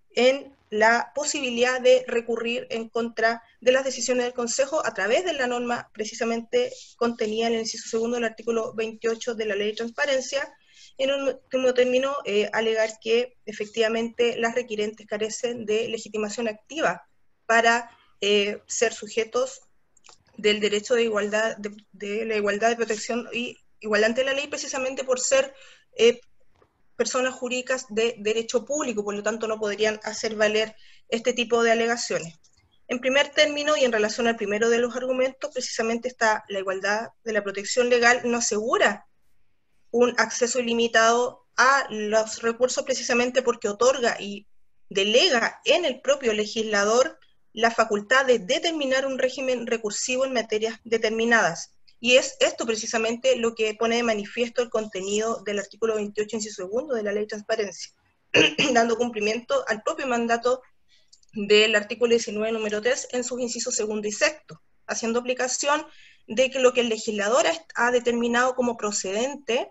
E: en la posibilidad de recurrir en contra de las decisiones del Consejo a través de la norma precisamente contenida en el inciso segundo del artículo veintiocho de la Ley de Transparencia. En último término, eh, alegar que efectivamente las requirentes carecen de legitimación activa para eh, ser sujetos del derecho de igualdad, de, de la igualdad de protección y igualdad ante la ley, precisamente por ser eh, personas jurídicas de derecho público, por lo tanto no podrían hacer valer este tipo de alegaciones. En primer término, y en relación al primero de los argumentos, precisamente está la igualdad de la protección legal no asegura un acceso ilimitado a los recursos precisamente porque otorga y delega en el propio legislador la facultad de determinar un régimen recursivo en materias determinadas. Y es esto precisamente lo que pone de manifiesto el contenido del artículo veintiocho, inciso segundo de la Ley de Transparencia, dando cumplimiento al propio mandato del artículo diecinueve, número tres, en sus incisos segundo y sexto, haciendo aplicación de que lo que el legislador ha determinado como procedente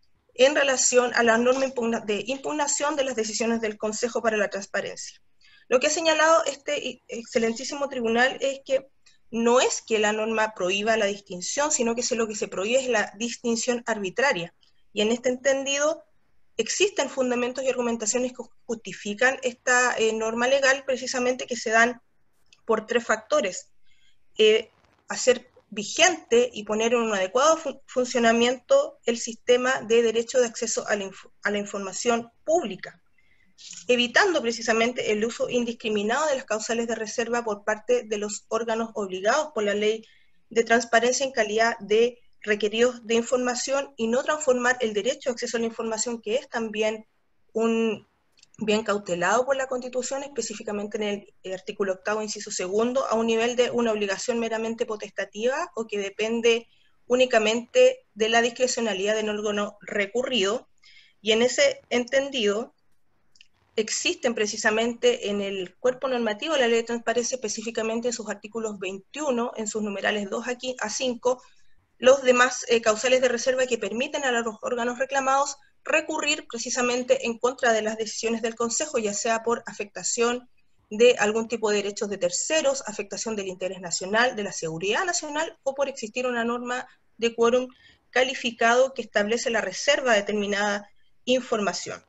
E: en relación a la norma de impugnación de las decisiones del Consejo para la Transparencia. Lo que ha señalado este excelentísimo tribunal es que no es que la norma prohíba la distinción, sino que lo que se prohíbe es la distinción arbitraria. Y en este entendido, existen fundamentos y argumentaciones que justifican esta eh, norma legal, precisamente que se dan por tres factores. Eh, hacer vigente y poner en un adecuado fu funcionamiento el sistema de derecho de acceso a la, inf a la información pública, evitando precisamente el uso indiscriminado de las causales de reserva por parte de los órganos obligados por la Ley de Transparencia en calidad de requeridos de información y no transformar el derecho de acceso a la información, que es también un bien cautelado por la Constitución, específicamente en el artículo octavo, inciso segundo, a un nivel de una obligación meramente potestativa o que depende únicamente de la discrecionalidad del órgano recurrido, y en ese entendido existen precisamente en el cuerpo normativo de la Ley de Transparencia, específicamente en sus artículos veintiuno, en sus numerales dos a cinco, los demás eh, causales de reserva que permiten a los órganos reclamados recurrir precisamente en contra de las decisiones del Consejo, ya sea por afectación de algún tipo de derechos de terceros, afectación del interés nacional, de la seguridad nacional, o por existir una norma de quórum calificado que establece la reserva de determinada información.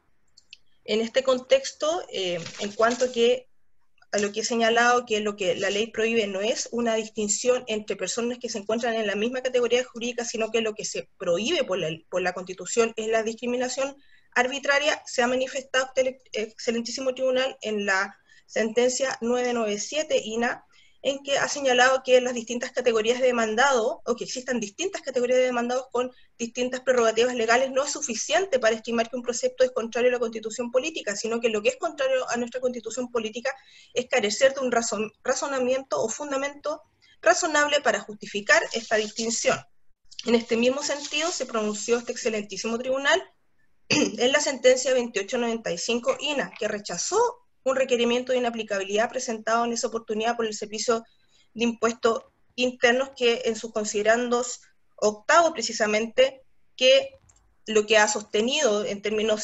E: En este contexto, eh, en cuanto a, que, a lo que he señalado, que lo que la ley prohíbe no es una distinción entre personas que se encuentran en la misma categoría jurídica, sino que lo que se prohíbe por la, por la Constitución es la discriminación arbitraria, se ha manifestado el excelentísimo tribunal en la sentencia nueve noventa y siete I N A, en que ha señalado que las distintas categorías de demandado, o que existan distintas categorías de demandados con distintas prerrogativas legales, no es suficiente para estimar que un precepto es contrario a la Constitución política, sino que lo que es contrario a nuestra Constitución política es carecer de un razon, razonamiento o fundamento razonable para justificar esta distinción. En este mismo sentido se pronunció este excelentísimo tribunal en la sentencia veintiocho noventa y cinco I N A, que rechazó un requerimiento de inaplicabilidad presentado en esa oportunidad por el Servicio de Impuestos Internos, que en sus considerandos octavo precisamente, que lo que ha sostenido en términos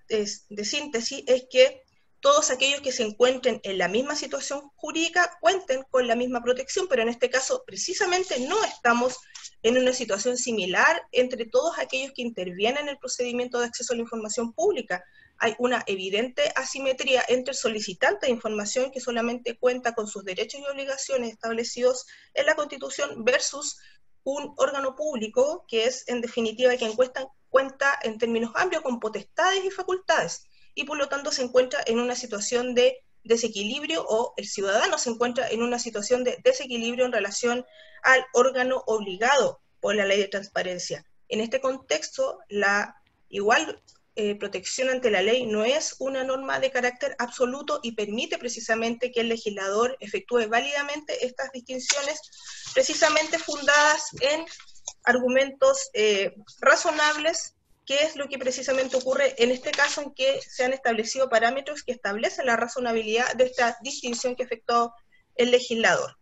E: de síntesis es que todos aquellos que se encuentren en la misma situación jurídica cuenten con la misma protección, pero en este caso precisamente no estamos en una situación similar entre todos aquellos que intervienen en el procedimiento de acceso a la información pública. Hay una evidente asimetría entre el solicitante de información, que solamente cuenta con sus derechos y obligaciones establecidos en la Constitución, versus un órgano público que es en definitiva quien cuenta, cuenta en términos amplios con potestades y facultades, y por lo tanto se encuentra en una situación de desequilibrio, o el ciudadano se encuentra en una situación de desequilibrio en relación al órgano obligado por la Ley de Transparencia. En este contexto, la igual eh, protección ante la ley no es una norma de carácter absoluto y permite precisamente que el legislador efectúe válidamente estas distinciones, precisamente fundadas en argumentos eh, razonables, que es lo que precisamente ocurre en este caso, en que se han establecido parámetros que establecen la razonabilidad de esta distinción que efectuó el legislador.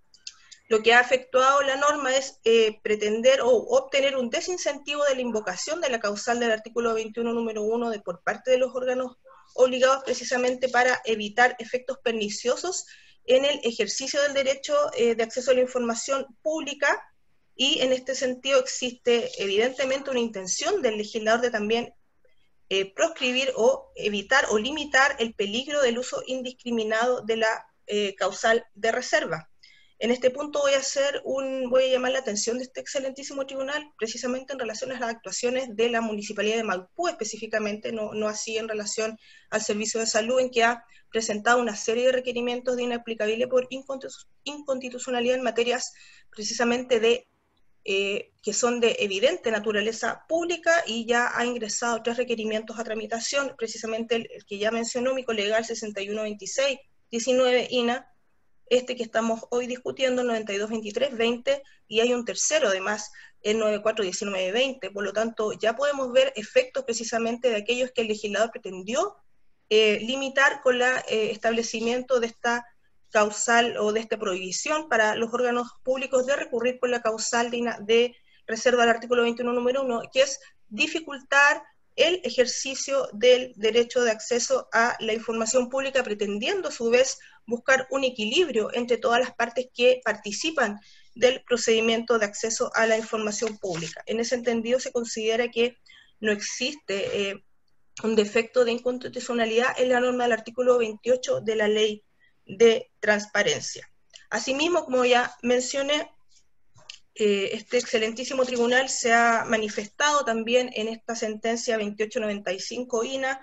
E: Lo que ha efectuado la norma es eh, pretender o obtener un desincentivo de la invocación de la causal del artículo veintiuno número uno de, por parte de los órganos obligados, precisamente para evitar efectos perniciosos en el ejercicio del derecho eh, de acceso a la información pública, y en este sentido existe evidentemente una intención del legislador de también eh, proscribir o evitar o limitar el peligro del uso indiscriminado de la eh, causal de reserva. En este punto voy a hacer un, voy a llamar la atención de este excelentísimo tribunal, precisamente en relación a las actuaciones de la Municipalidad de Maipú, específicamente, no, no así en relación al Servicio de Salud, en que ha presentado una serie de requerimientos de inaplicabilidad por inconstitucionalidad en materias precisamente de Eh, que son de evidente naturaleza pública, y ya ha ingresado tres requerimientos a tramitación, precisamente el, el que ya mencionó mi colega, el sesenta y uno veintiséis diecinueve I N A, este que estamos hoy discutiendo, el noventa y dos veintitrés veinte, y hay un tercero además, el noventa y cuatro diecinueve veinte, por lo tanto ya podemos ver efectos precisamente de aquellos que el legislador pretendió eh, limitar con el eh, establecimiento de esta causal o de esta prohibición para los órganos públicos de recurrir por la causal de, de reserva del artículo veintiuno número uno, que es dificultar el ejercicio del derecho de acceso a la información pública, pretendiendo a su vez buscar un equilibrio entre todas las partes que participan del procedimiento de acceso a la información pública. En ese entendido se considera que no existe eh, un defecto de inconstitucionalidad en la norma del artículo veintiocho de la Ley de Transparencia. Asimismo, como ya mencioné, eh, este excelentísimo tribunal se ha manifestado también en esta sentencia veintiocho noventa y cinco I N A,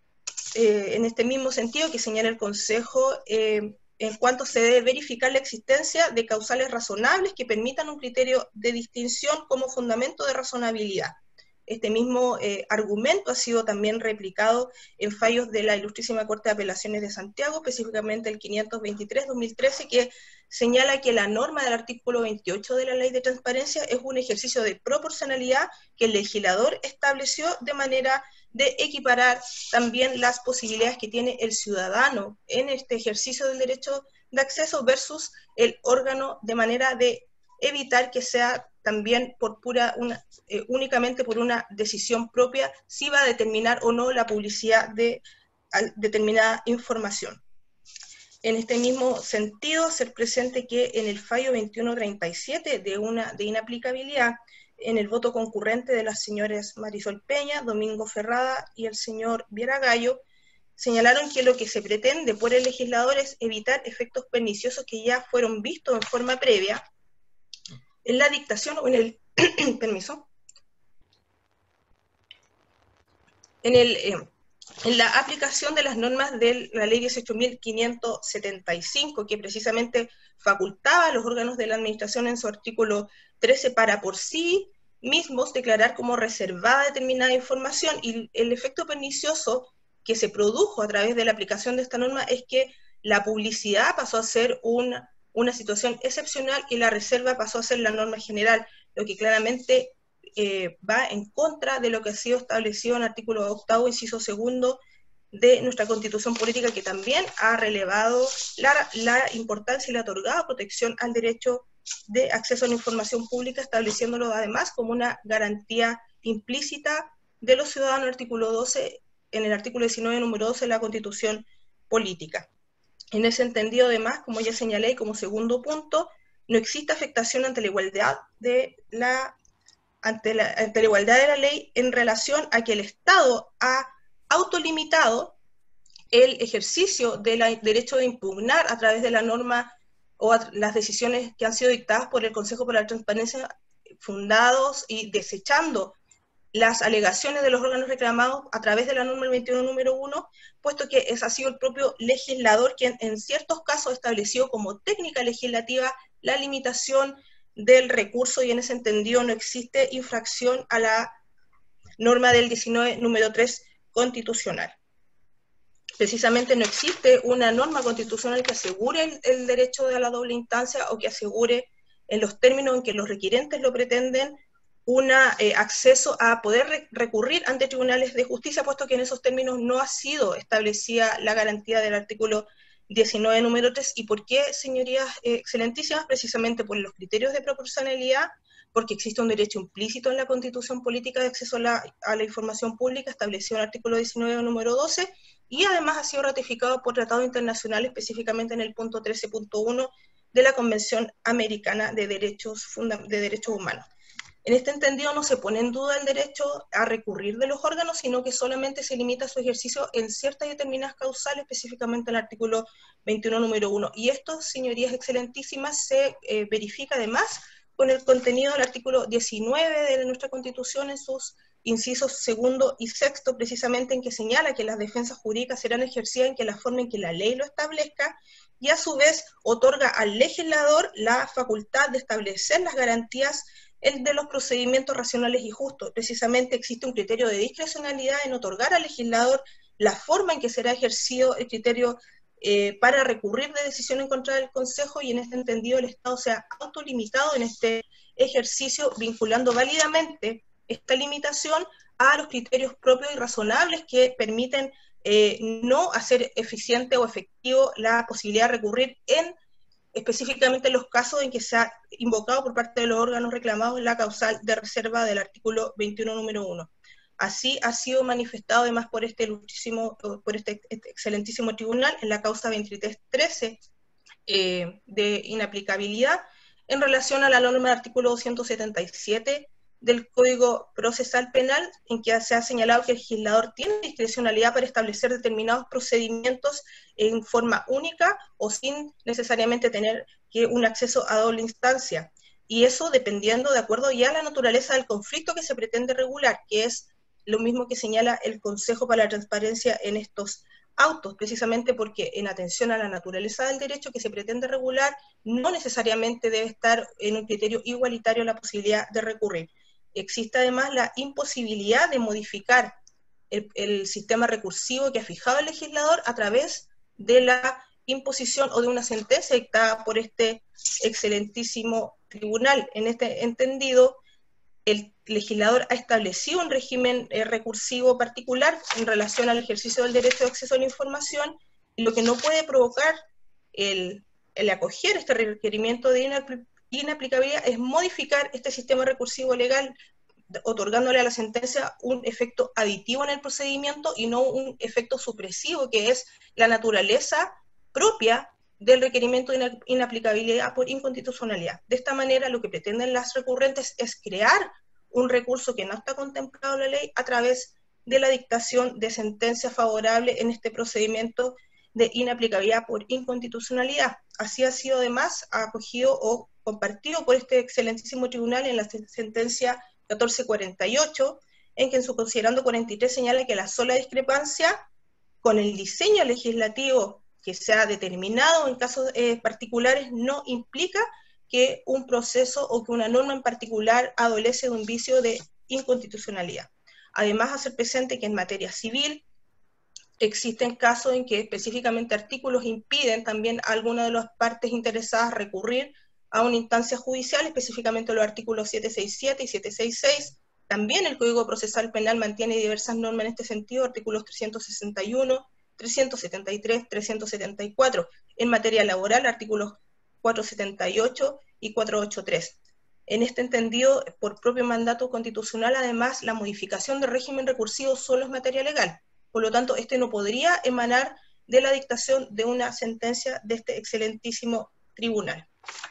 E: eh, en este mismo sentido que señala el Consejo, eh, en cuanto se debe verificar la existencia de causales razonables que permitan un criterio de distinción como fundamento de razonabilidad. Este mismo eh, argumento ha sido también replicado en fallos de la Ilustrísima Corte de Apelaciones de Santiago, específicamente el quinientos veintitrés barra dos mil trece, que señala que la norma del artículo veintiocho de la Ley de Transparencia es un ejercicio de proporcionalidad que el legislador estableció de manera de equiparar también las posibilidades que tiene el ciudadano en este ejercicio del derecho de acceso versus el órgano, de manera de evitar que sea también por pura una, eh, únicamente por una decisión propia si va a determinar o no la publicidad de a, determinada información. En este mismo sentido, ser presente que en el fallo veintiuno treinta y siete de, una, de inaplicabilidad, en el voto concurrente de las señoras Marisol Peña, Domingo Ferrada y el señor Viera Gallo, señalaron que lo que se pretende por el legislador es evitar efectos perniciosos que ya fueron vistos en forma previa en la dictación o en el, permiso, en, el, eh, en la aplicación de las normas de la ley dieciocho mil quinientos setenta y cinco, que precisamente facultaba a los órganos de la administración en su artículo trece para por sí mismos declarar como reservada determinada información, y el efecto pernicioso que se produjo a través de la aplicación de esta norma es que la publicidad pasó a ser una una situación excepcional y la reserva pasó a ser la norma general, lo que claramente eh, va en contra de lo que ha sido establecido en el artículo octavo, inciso segundo de nuestra Constitución Política, que también ha relevado la, la importancia y le ha otorgado protección al derecho de acceso a la información pública, estableciéndolo además como una garantía implícita de los ciudadanos, en el artículo doce, en el artículo diecinueve, número doce de la Constitución Política. En ese entendido, además, como ya señalé, y como segundo punto, no existe afectación ante la igualdad de la, ante la, ante la igualdad de la ley en relación a que el Estado ha autolimitado el ejercicio del derecho de impugnar a través de la norma o a, las decisiones que han sido dictadas por el Consejo para la Transparencia, fundados y desechando las alegaciones de los órganos reclamados a través de la norma veintiuno número uno, puesto que es, ha sido el propio legislador quien en ciertos casos estableció como técnica legislativa la limitación del recurso, y en ese entendido no existe infracción a la norma del diecinueve número tres constitucional. Precisamente no existe una norma constitucional que asegure el, el derecho a la doble instancia o que asegure en los términos en que los requirentes lo pretenden un eh, acceso a poder re recurrir ante tribunales de justicia, puesto que en esos términos no ha sido establecida la garantía del artículo diecinueve número tres. ¿Y por qué, señorías eh, excelentísimas? Precisamente por los criterios de proporcionalidad, porque existe un derecho implícito en la Constitución Política de acceso a la, a la información pública, establecido en el artículo diecinueve número doce, y además ha sido ratificado por tratados internacionales, específicamente en el punto trece punto uno de la Convención Americana de Derechos, de Derechos Humanos. En este entendido no se pone en duda el derecho a recurrir de los órganos, sino que solamente se limita su ejercicio en ciertas y determinadas causales, específicamente en el artículo veintiuno número uno. Y esto, señorías excelentísimas, se eh, verifica además con el contenido del artículo diecinueve de nuestra Constitución en sus incisos segundo y sexto, precisamente en que señala que las defensas jurídicas serán ejercidas en que la forma en que la ley lo establezca, y a su vez otorga al legislador la facultad de establecer las garantías el de los procedimientos racionales y justos. Precisamente existe un criterio de discrecionalidad en otorgar al legislador la forma en que será ejercido el criterio eh, para recurrir de decisión en contra del Consejo, y en este entendido el Estado se ha autolimitado en este ejercicio, vinculando válidamente esta limitación a los criterios propios y razonables que permiten eh, no hacer eficiente o efectivo la posibilidad de recurrir en específicamente en los casos en que se ha invocado por parte de los órganos reclamados la causal de reserva del artículo veintiuno número uno. Así ha sido manifestado además por este, por este, este excelentísimo tribunal en la causa veintitrés trece eh, de inaplicabilidad en relación a la norma del artículo doscientos setenta y siete del Código Procesal Penal, en que se ha señalado que el legislador tiene discrecionalidad para establecer determinados procedimientos en forma única o sin necesariamente tener que un acceso a doble instancia. Y eso dependiendo de acuerdo ya a la naturaleza del conflicto que se pretende regular, que es lo mismo que señala el Consejo para la Transparencia en estos autos, precisamente porque en atención a la naturaleza del derecho que se pretende regular, no necesariamente debe estar en un criterio igualitario la posibilidad de recurrir. existe además la imposibilidad de modificar el, el sistema recursivo que ha fijado el legislador a través de la imposición o de una sentencia dictada por este excelentísimo tribunal. En este entendido, el legislador ha establecido un régimen eh, recursivo particular en relación al ejercicio del derecho de acceso a la información, y lo que no puede provocar el, el acoger este requerimiento de inaplicabilidad es modificar este sistema recursivo legal, otorgándole a la sentencia un efecto aditivo en el procedimiento y no un efecto supresivo, que es la naturaleza propia del requerimiento de inaplicabilidad por inconstitucionalidad. De esta manera, lo que pretenden las recurrentes es crear un recurso que no está contemplado en la ley a través de la dictación de sentencia favorable en este procedimiento de inaplicabilidad por inconstitucionalidad. Así ha sido además acogido o compartido por este excelentísimo tribunal en la sentencia catorce cuarenta y ocho, en que en su considerando cuarenta y tres señala que la sola discrepancia con el diseño legislativo que se ha determinado en casos eh, particulares no implica que un proceso o que una norma en particular adolece de un vicio de inconstitucionalidad. Además, hacer presente que en materia civil existen casos en que específicamente artículos impiden también a alguna de las partes interesadas recurrir a una instancia judicial, específicamente los artículos setecientos sesenta y siete y setecientos sesenta y seis. También el Código Procesal Penal mantiene diversas normas en este sentido, artículos trescientos sesenta y uno, trescientos setenta y tres, trescientos setenta y cuatro. En materia laboral, artículos cuatrocientos setenta y ocho y cuatrocientos ochenta y tres. En este entendido, por propio mandato constitucional, además, la modificación del régimen recursivo solo es materia legal. Por lo tanto, este no podría emanar de la dictación de una sentencia de este excelentísimo tribunal.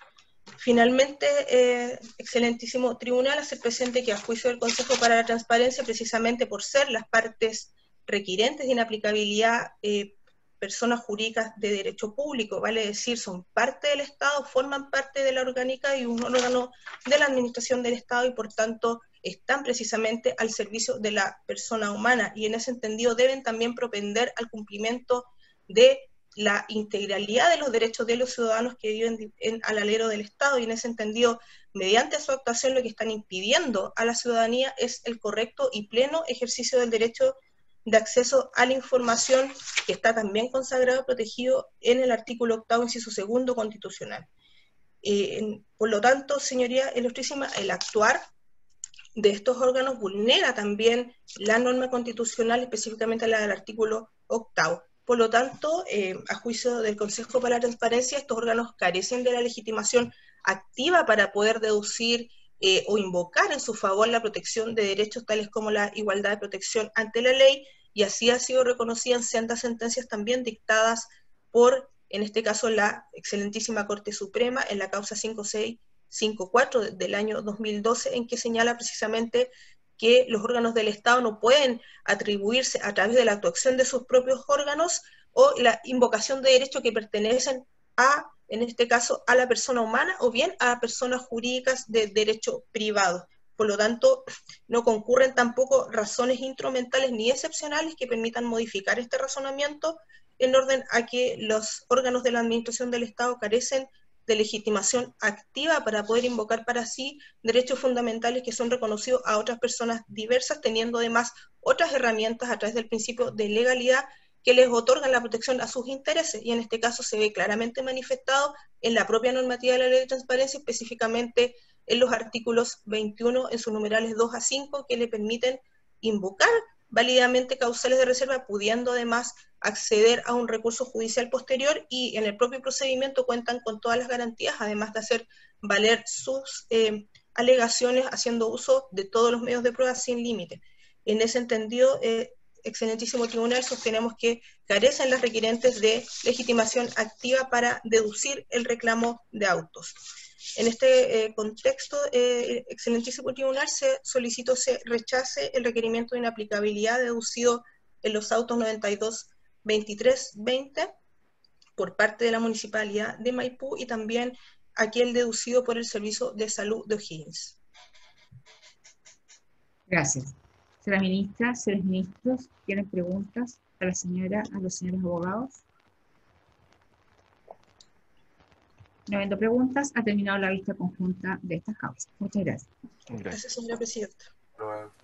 E: Finalmente, eh, excelentísimo tribunal, hacer presente que a juicio del Consejo para la Transparencia, precisamente por ser las partes requirentes de inaplicabilidad, eh, personas jurídicas de derecho público, vale decir, son parte del Estado, forman parte de la orgánica y un órgano de la administración del Estado, y por tanto están precisamente al servicio de la persona humana, y en ese entendido deben también propender al cumplimiento de la integralidad de los derechos de los ciudadanos que viven en, al alero del Estado, y en ese entendido, mediante su actuación, lo que están impidiendo a la ciudadanía es el correcto y pleno ejercicio del derecho de acceso a la información, que está también consagrado, protegido en el artículo octavo, inciso segundo constitucional. Eh, en, por lo tanto, señoría ilustrísima, el actuar de estos órganos vulnera también la norma constitucional, específicamente la del artículo octavo. Por lo tanto, eh, a juicio del Consejo para la Transparencia, estos órganos carecen de la legitimación activa para poder deducir eh, o invocar en su favor la protección de derechos tales como la igualdad de protección ante la ley, y así ha sido reconocida en sendas sentencias también dictadas por, en este caso, la excelentísima Corte Suprema en la causa cinco seis cinco cuatro del año dos mil doce, en que señala precisamente que los órganos del Estado no pueden atribuirse a través de la actuación de sus propios órganos o la invocación de derechos que pertenecen a, en este caso, a la persona humana o bien a personas jurídicas de derecho privado. Por lo tanto, no concurren tampoco razones instrumentales ni excepcionales que permitan modificar este razonamiento, en orden a que los órganos de la administración del Estado carecen de legitimación activa para poder invocar para sí derechos fundamentales que son reconocidos a otras personas diversas, teniendo además otras herramientas a través del principio de legalidad que les otorgan la protección a sus intereses, y en este caso se ve claramente manifestado en la propia normativa de la Ley de Transparencia, específicamente en los artículos veintiuno, en sus numerales dos a cinco, que le permiten invocar válidamente causales de reserva, pudiendo además acceder a un recurso judicial posterior, y en el propio procedimiento cuentan con todas las garantías, además de hacer valer sus eh, alegaciones haciendo uso de todos los medios de prueba sin límite. En ese entendido, eh, excelentísimo tribunal, sostenemos que carecen las requirentes de legitimación activa para deducir el reclamo de autos. En este eh, contexto, eh, excelentísimo tribunal, se solicitó se rechace el requerimiento de inaplicabilidad deducido en los autos noventa y dos veintitrés veinte por parte de la Municipalidad de Maipú, y también aquel deducido por el Servicio de Salud de O'Higgins.
B: Gracias. Señora ministra, señores ministros, ¿tienen preguntas a la señora, a los señores abogados? No habiendo preguntas, ha terminado la vista conjunta de estas causas. Muchas gracias.
D: Gracias.
E: Gracias, señora presidenta.
A: Aprobado.